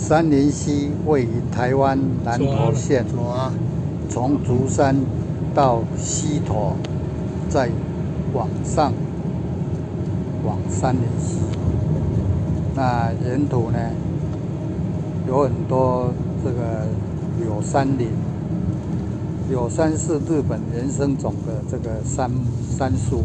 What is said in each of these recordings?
杉林溪位于台湾南投县，从竹山到溪头，再往上往杉林溪。那沿途呢有很多这个柳杉林，柳杉是日本原生种的这个杉树。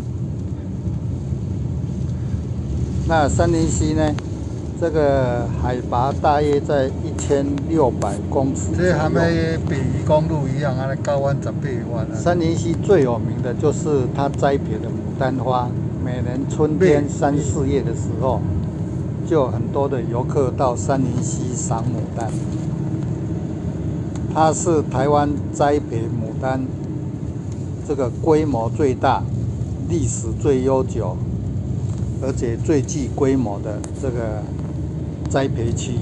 那杉林溪呢？这个海拔大约在1600公尺。 这还没北宜公路一样啊，高弯10倍弯啊。 杉林溪最有名的就是它栽培的牡丹花，每年春天3、4月的时候，就有很多的游客到杉林溪赏牡丹。它是台湾栽培牡丹这个规模最大、历史最悠久，而且最具规模的这个栽培区。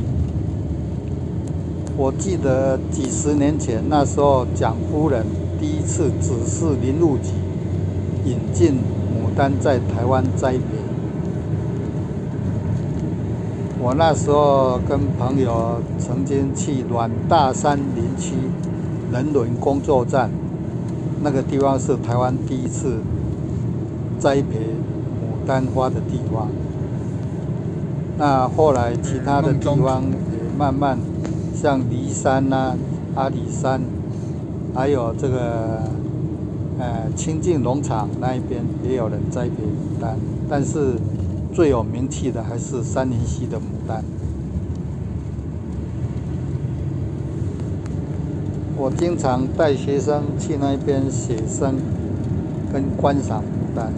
我记得几十年前，那时候蒋夫人第一次指示林务局引进牡丹在台湾栽培。我那时候跟朋友曾经去阮大山林区人伦工作站，那个地方是台湾第一次栽培牡丹花的地方。那后来其他的地方也慢慢，像梨山啊、阿里山，还有这个清境农场那一边也有人栽培牡丹，但是最有名气的还是杉林溪的牡丹。我经常带学生去那边写生跟观赏牡丹。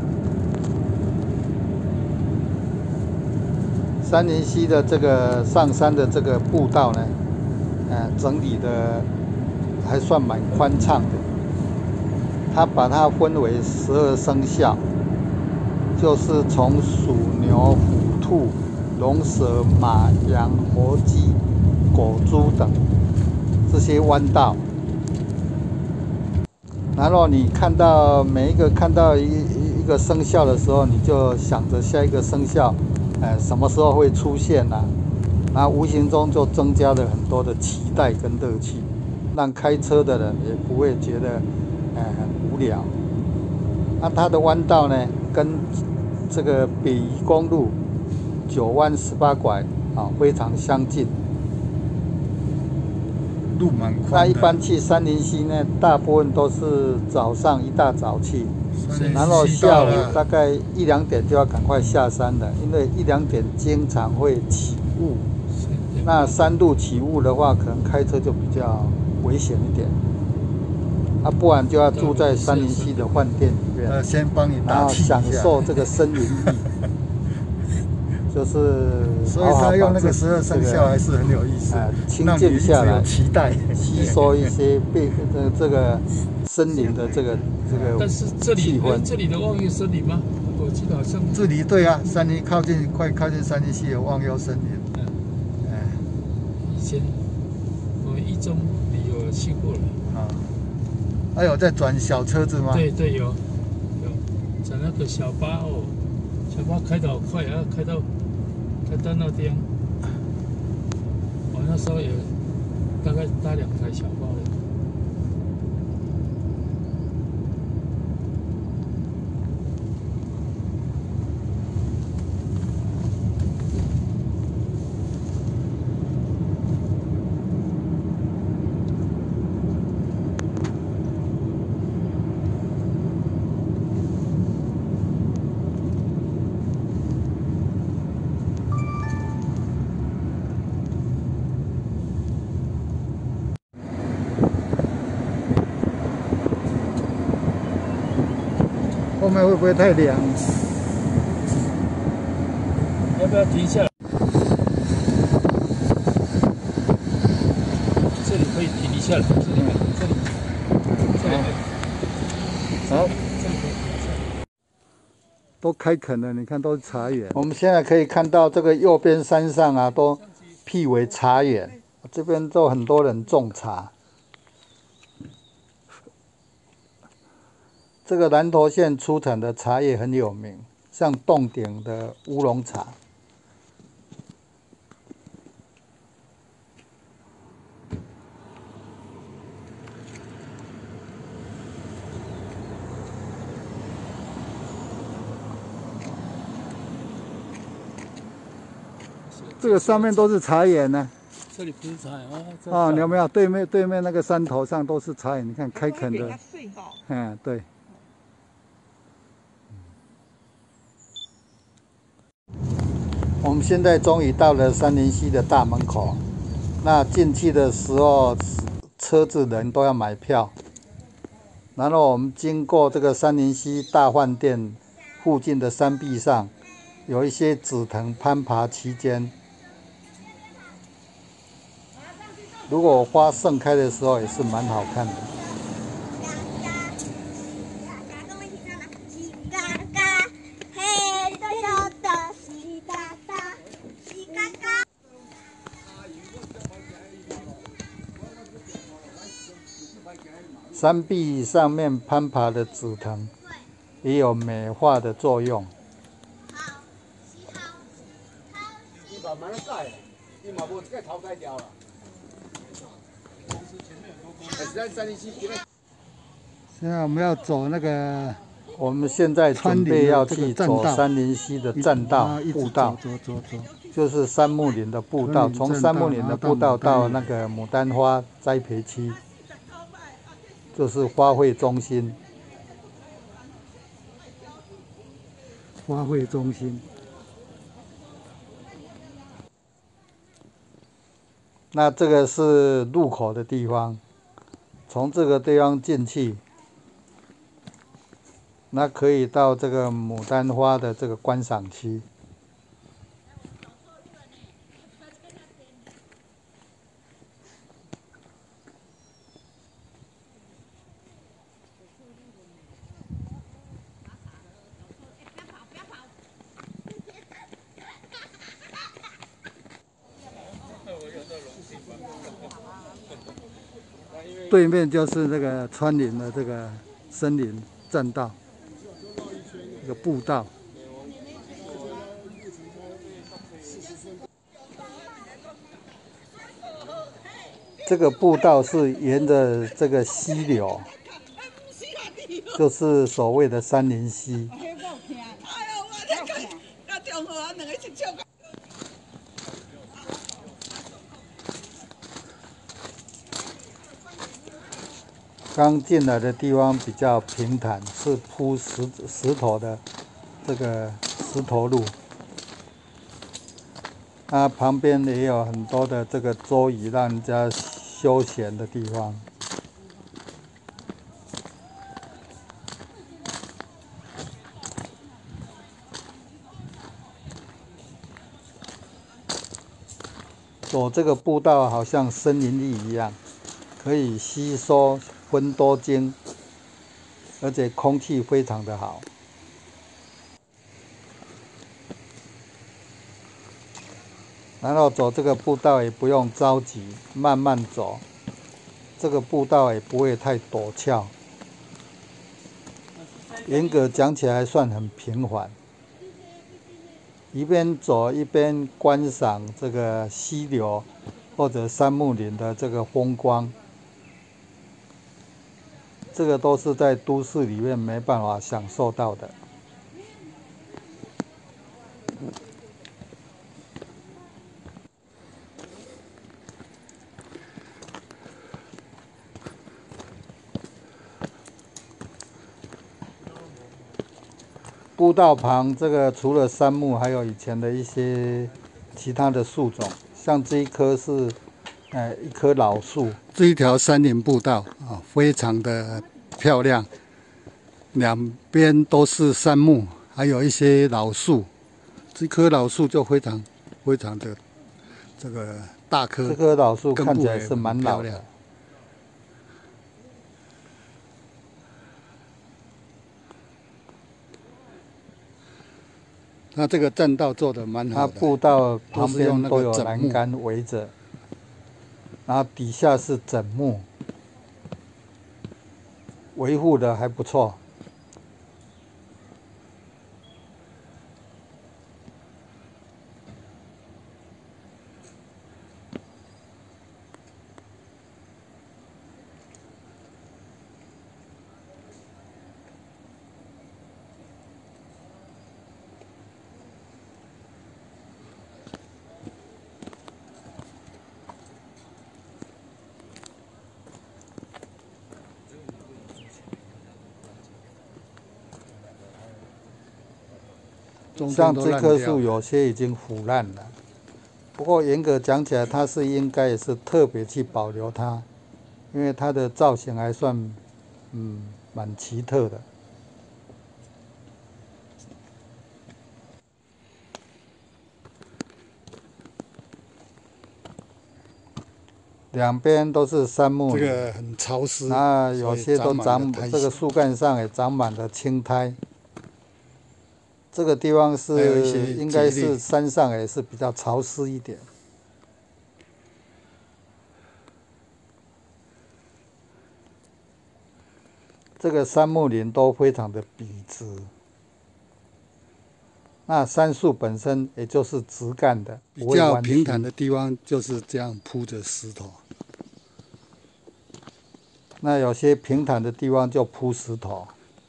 杉林溪的这个上山的这个步道呢，整理的还算蛮宽敞的。它把它分为12生肖，就是从鼠、牛、虎、兔、龙、蛇、马、羊、猴、鸡、狗、猪等这些弯道。然后你每一个看到一个生肖的时候，你就想着下一个生肖，什么时候会出现啊？那无形中就增加了很多的期待跟乐趣，让开车的人也不会觉得很无聊。那它的弯道呢，跟这个北宜公路9弯18拐非常相近。 路蛮宽的。 那一般去杉林溪呢，大部分都是早上一大早去，然后下午大概1、2点就要赶快下山了，因为1、2点经常会起雾。那山路起雾的话，可能开车就比较危险一点。不然就要住在杉林溪的饭店里面， 先帮你然后享受这个森林浴，就是所以他用那个12生肖还是很有意思， 清静下来， 期待吸收一些这个森林的这个但是这里的望月森林吗？我记得好像这里对啊，快靠近杉林溪有望月森林。 以前我们一中里有去过了啊。 还有在转小车子吗？ 对，有转那个小巴哦，小巴开得好快啊，开到那边，我那时候也大概搭2台小巴了。 后面会不会太凉？ 要不要停下来？这里可以停一下来，这里。 好，都开垦了，你看都是茶园。我们现在可以看到这个右边山上啊，都辟为茶园，这边都很多人种茶。这个南投县出产的茶叶很有名，像洞顶的乌龙茶。 这个上面都是茶园呢。 这里不是茶园啊。 哦，你有没有对面那个山头上都是茶园？你看开垦的。嗯，对。我们现在终于到了杉林溪的大门口。那进去的时候，车子人都要买票。然后我们经过这个杉林溪大饭店附近的山壁上，有一些紫藤攀爬期间。如果花盛开的时候，也是蛮好看的。山壁上面攀爬的紫藤，也有美化的作用。现在我们要走那个，我们现在准备要去走杉林溪的栈道步道，就是杉木林的步道，从杉木林的步道到那个牡丹花栽培区，就是花卉中心。花卉中心。那这个是入口的地方，从这个地方进去，那可以到这个牡丹花的这个观赏区。对面就是那个穿林的这个森林栈道，一个步道。这个步道是沿着这个溪流，就是所谓的杉林溪。刚进来的地方比较平坦，是铺石头的这个石头路。它旁边也有很多的这个桌椅，让人家休闲的地方。走这个步道好像森林浴一样，可以吸收芬多精，而且空气非常的好。然后走这个步道也不用着急，慢慢走。这个步道也不会太陡峭，严格讲起来算很平缓。一边走一边观赏这个溪流或者杉木林的这个风光，这个都是在都市里面没办法享受到的。步道旁这个除了杉木，还有以前的一些其他的树种，像这一棵是，一棵老树。这一条森林步道啊，非常的漂亮，两边都是杉木，还有一些老树。这棵老树就非常的这个大棵。这棵老树看起来是蛮老的。那这个栈道做的蛮好的，它步道旁边都有栏杆围着，然后底下是枕木，维护的还不错。 像这棵树有些已经腐烂了。不过严格讲起来，它是应该也是特别去保留它，因为它的造型还算蛮奇特的。两边都是杉木林， 这个很潮湿， 那有些都长这个树干上也长满了青苔。这个地方是应该是山上也是比较潮湿一点。这个杉木林都非常的笔直，那杉树本身也就是直干的， 比较平坦的地方就是这样铺着石头。 那有些平坦的地方就铺石头。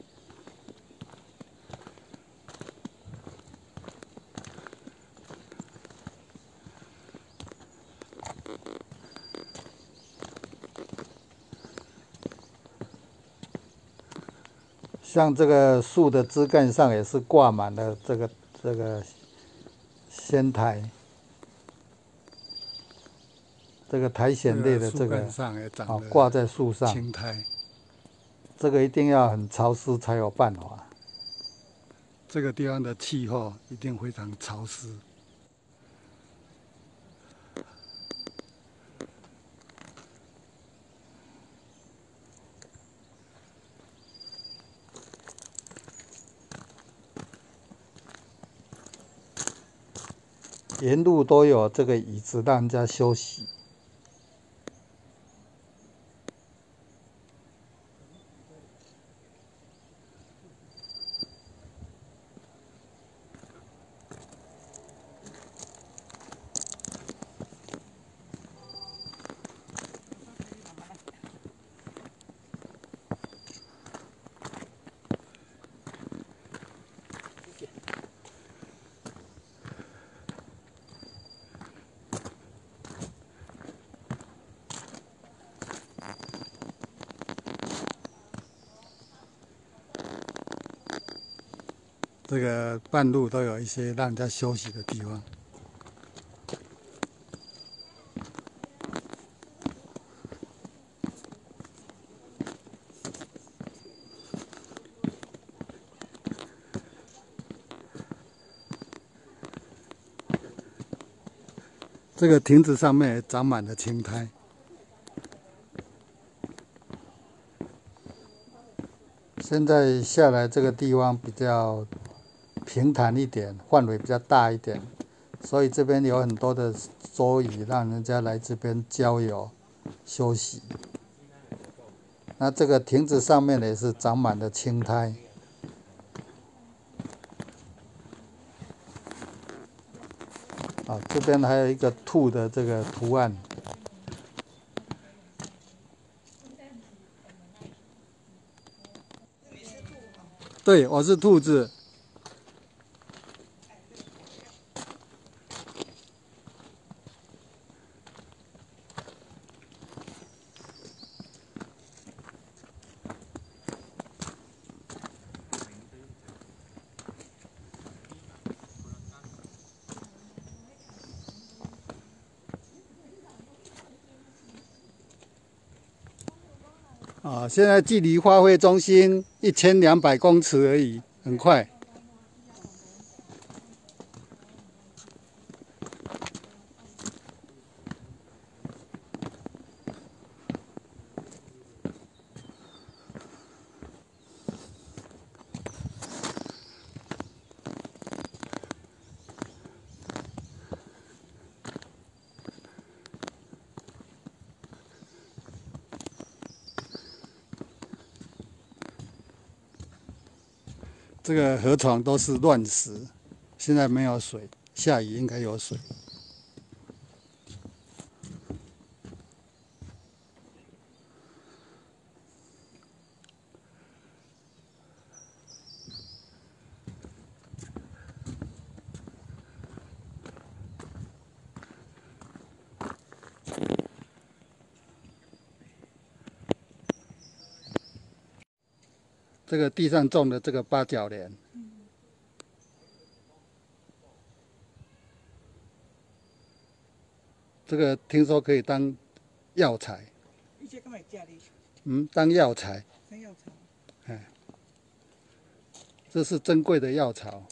像这个树的枝干上也是挂满了这个仙苔，这个苔藓类的这个挂在树上。 青苔， 这个一定要很潮湿才有办法。 这个地方的气候一定非常潮湿。 沿路都有这个椅子让人家休息。 这个半路都有一些让人家休息的地方。这个亭子上面也长满了青苔。 现在下来这个地方比较平坦一点，范围比较大一点，所以这边有很多的桌椅，让人家来这边郊游、休息。那这个亭子上面也是长满了青苔。啊，这边还有一个兔的这个图案。 对，我是兔子。现在距离花卉中心1200公尺而已，很快。这个河床都是乱石，现在没有水，下雨应该有水。这个地上种的这个八角莲， 这个听说可以当药材。当药材。这是珍贵的药草。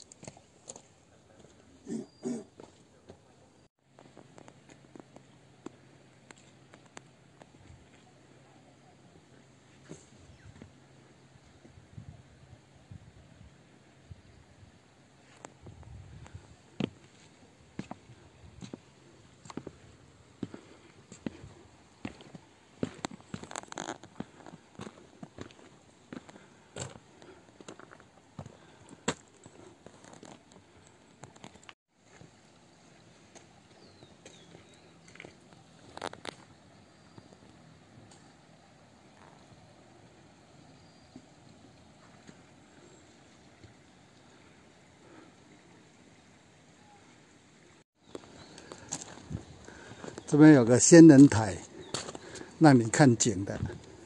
这边有个仙人台，让你看景的。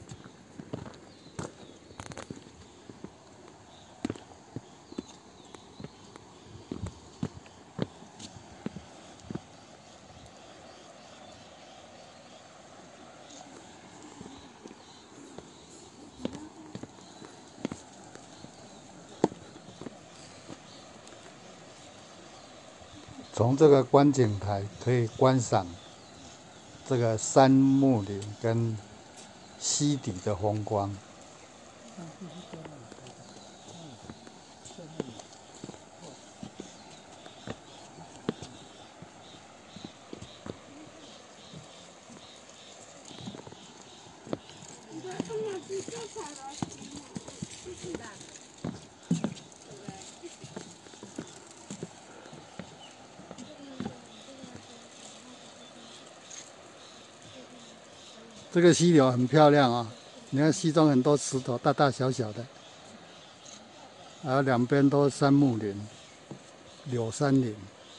从这个观景台可以观赏这个杉木林跟溪底的风光。这个溪流很漂亮啊，你看溪中很多石头，大大小小的，还有两边都是杉木林、柳杉林。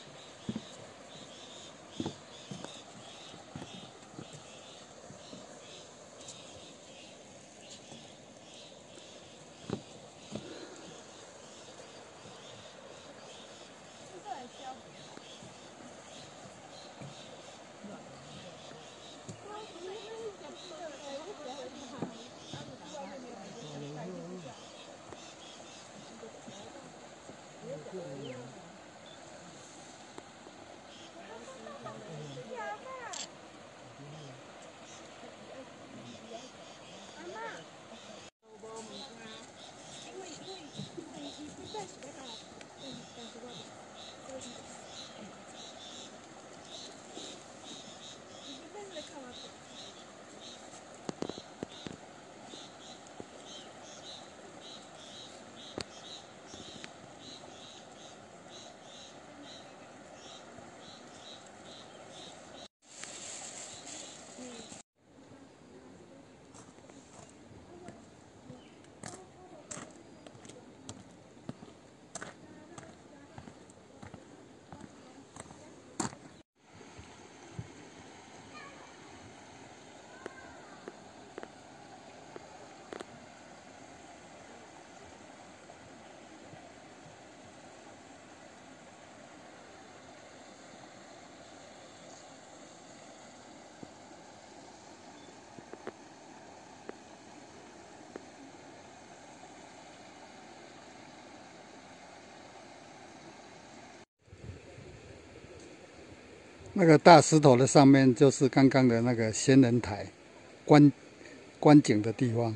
那个大石头的上面就是刚刚的那个仙人台，观景的地方。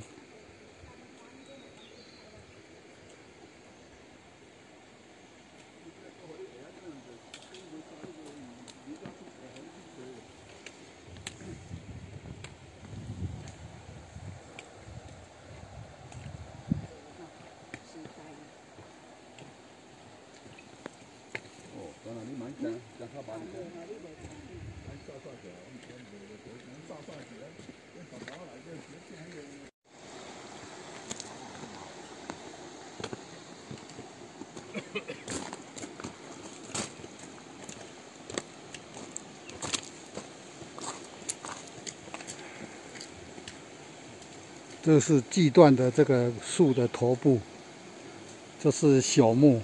这是锯断的这个树的头部，这是朽木。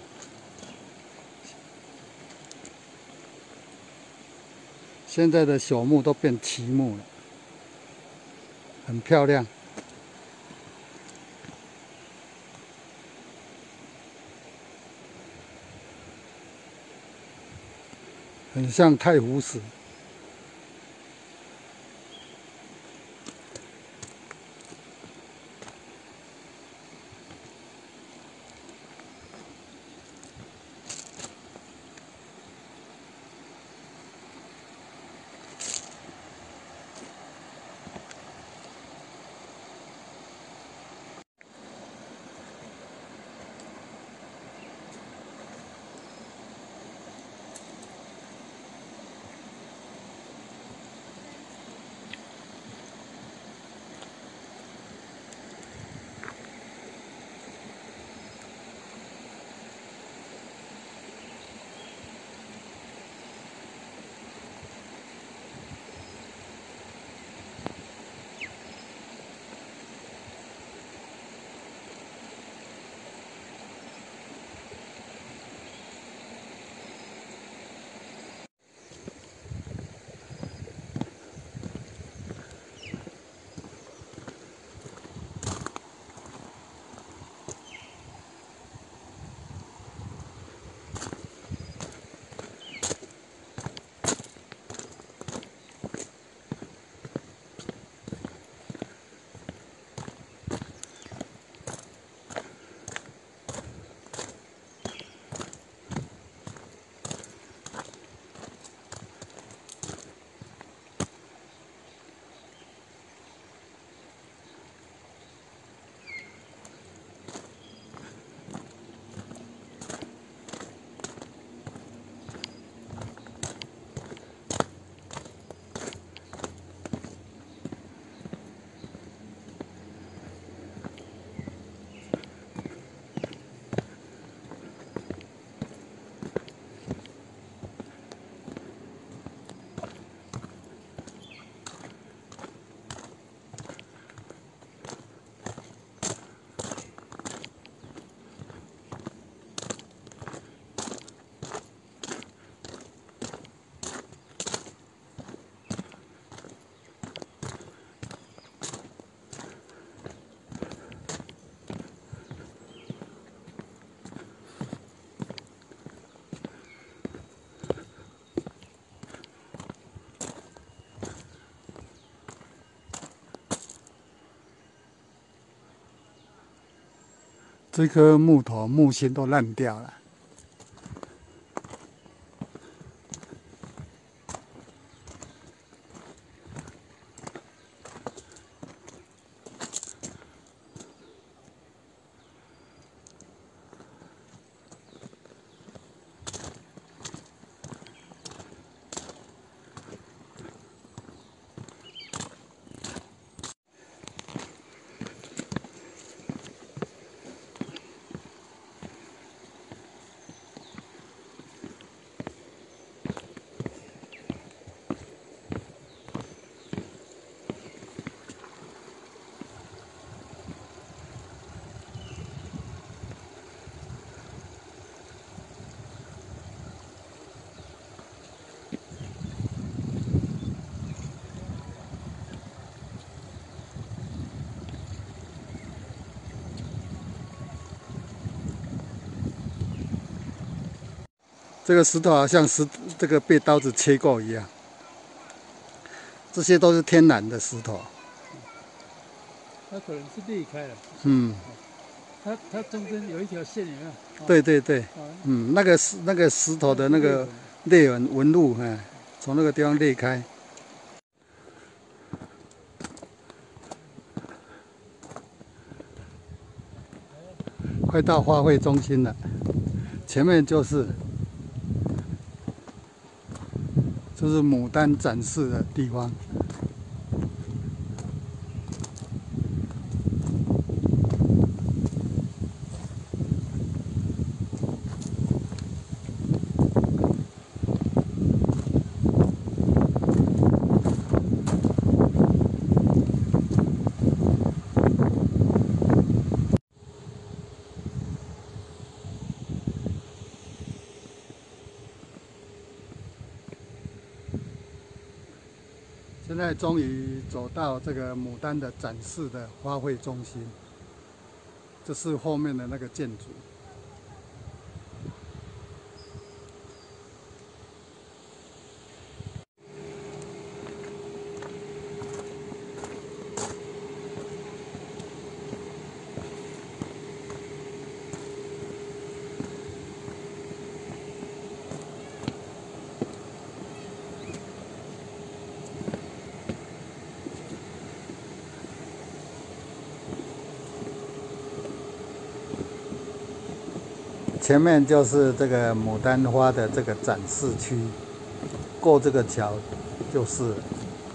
现在的朽木都变奇木了，很漂亮。很像太湖石。这棵木头木芯都烂掉了。这个石头好像这个被刀子切过一样，这些都是天然的石头。 它可能是裂开了。 嗯， 它中间有一条线，有没有？ 对对对，那个石头的那个裂纹路，从那个地方裂开。快到花卉中心了，前面就是牡丹展示的地方。 现在终于走到这个牡丹的展示的花卉中心，这是后面的那个建筑。 前面就是这个牡丹花的这个展示区，过这个桥就是了。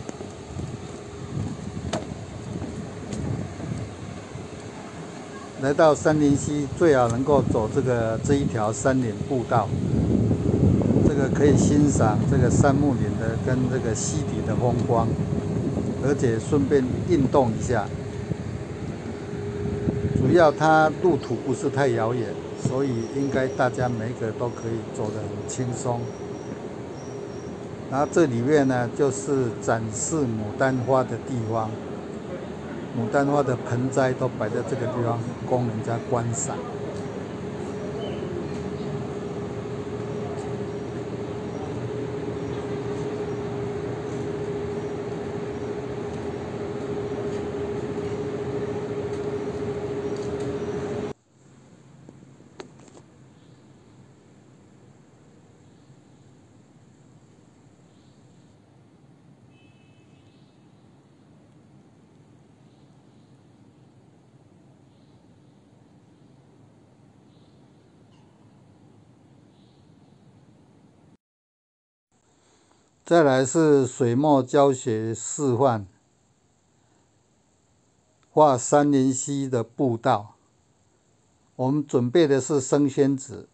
来到杉林溪，最好能够走这一条山林步道，这个可以欣赏这个杉木林的跟这个溪底的风光，而且顺便运动一下。主要它路途不是太遥远，所以应该大家每个都可以走得很轻松。然后这里面呢，就是展示牡丹花的地方，牡丹花的盆栽都摆在这个地方，供人家观赏。再来是水墨教学示范，画杉林溪的步道。我们准备的是生宣纸，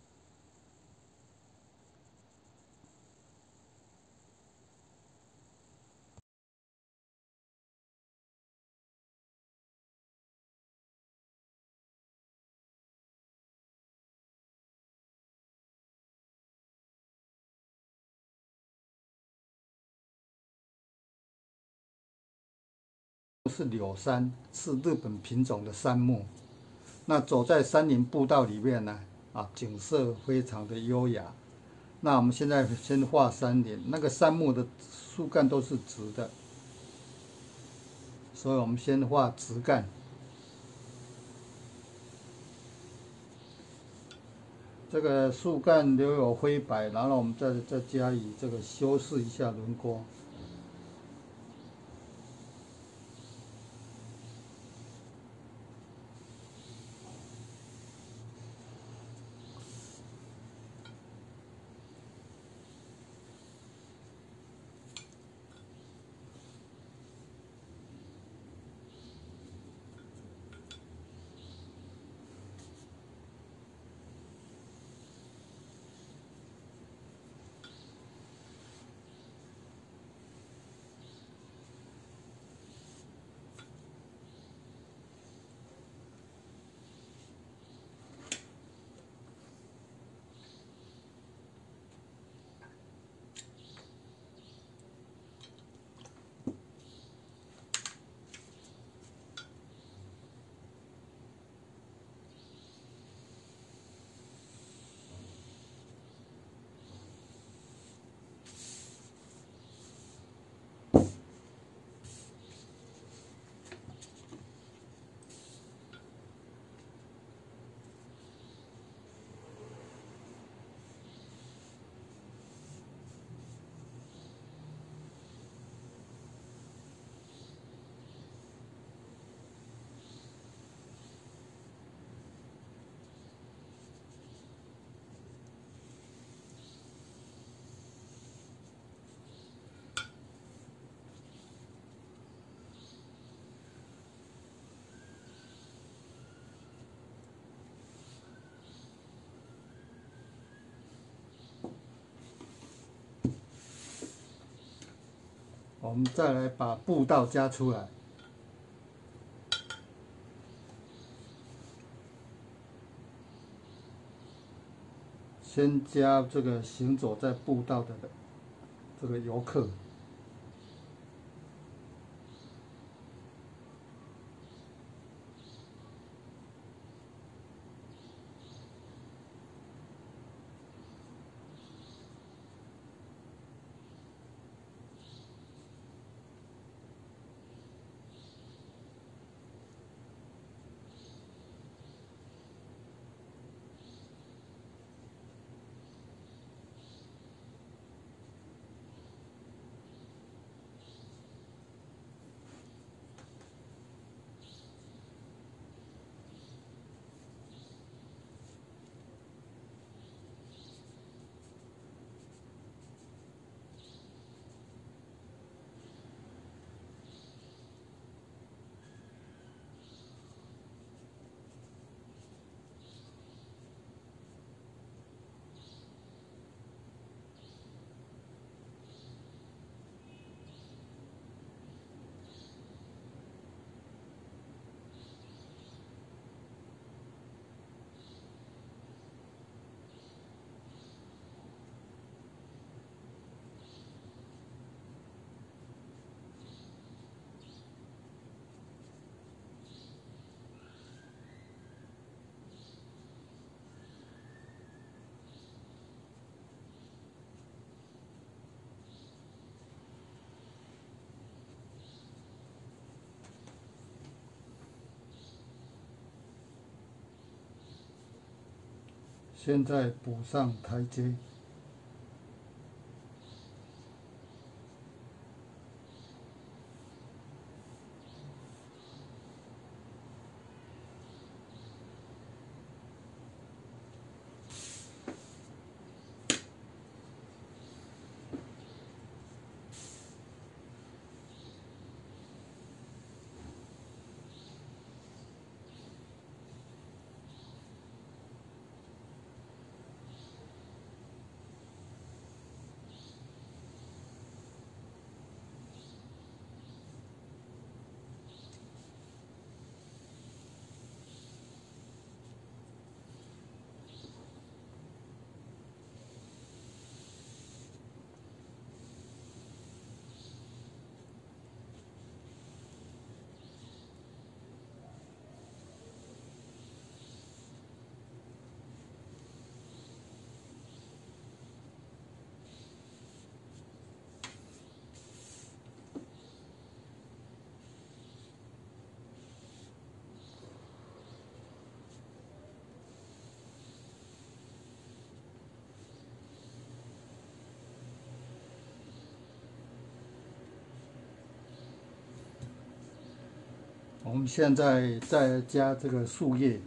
是柳杉，是日本品种的杉木。那走在山林步道里面呢，景色非常的优雅。那我们现在先画山林，那个杉木的树干都是直的，所以我们先画直干。这个树干留有灰白，然后我们再加以这个修饰一下轮廓。我们再来把步道加出来。先加这个行走在步道的这个游客。 现在补上台阶。我们现在再加这个树叶。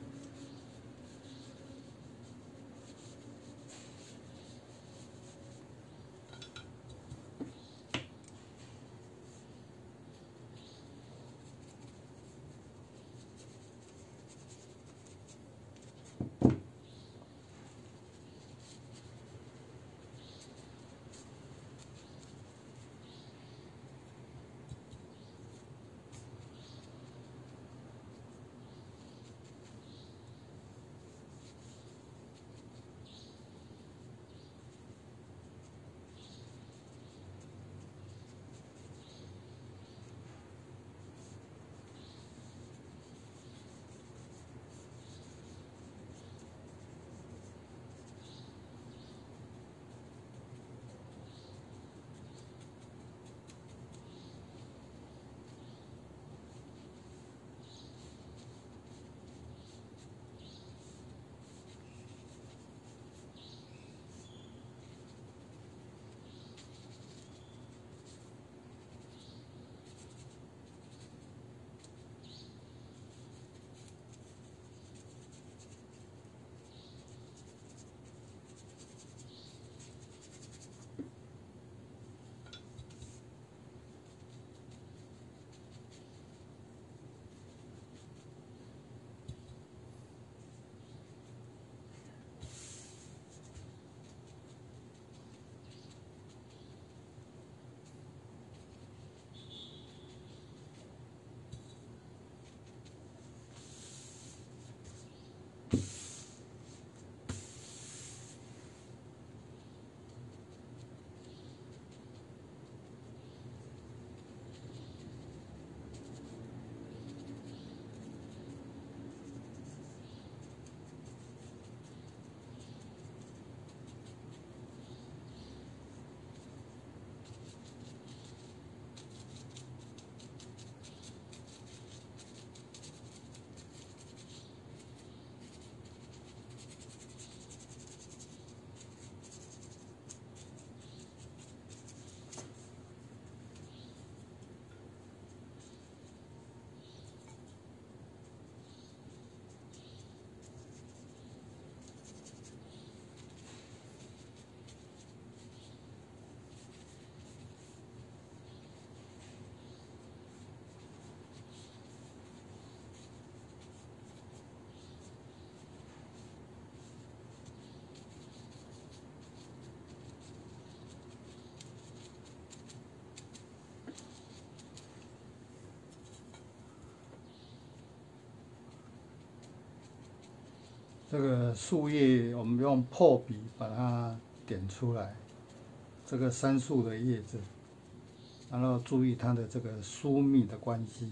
这个树叶我们用破笔把它点出来，这个杉树的叶子，然后注意它的这个疏密的关系。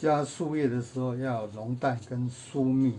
加树叶的时候要有浓淡跟疏密。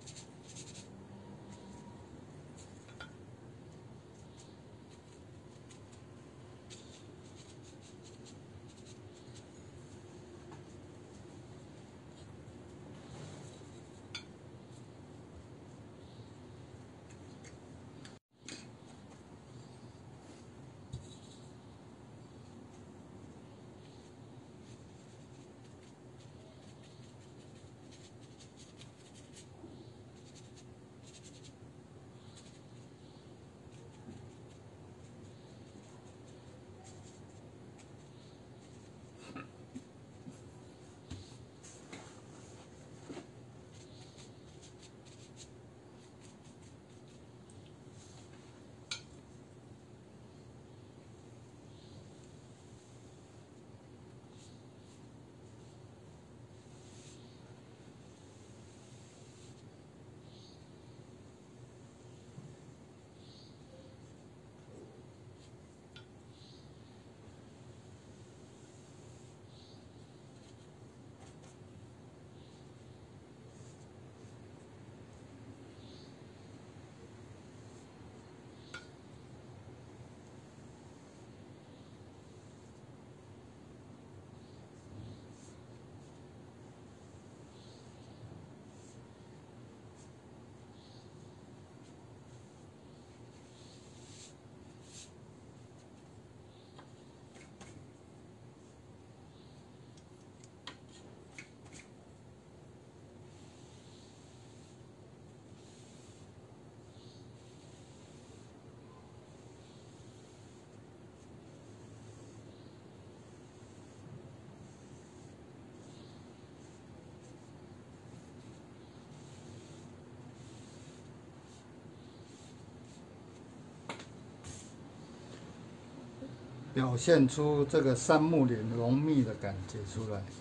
表现出这个杉木脸浓密的感觉出来。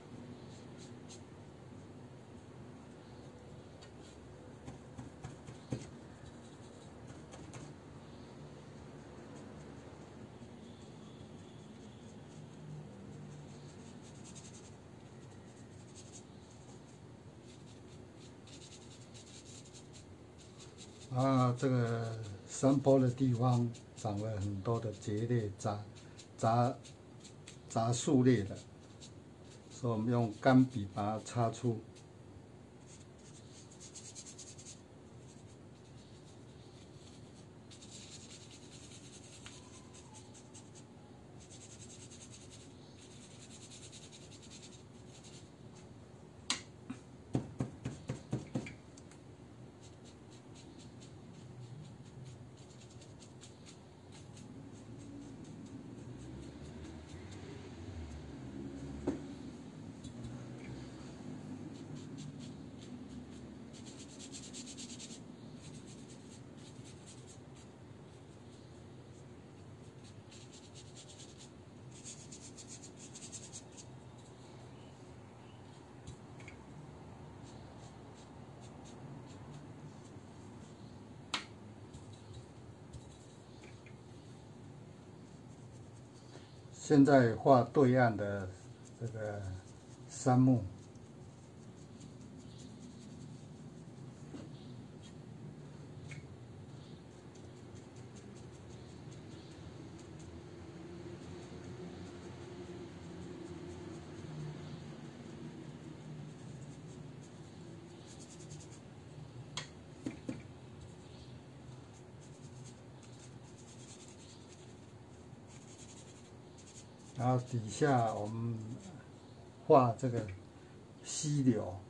这个山坡的地方长了很多的蕨类杂树类的，所以我们用干笔把它擦出。现在画对岸的这个杉木。然后底下我们画这个溪流。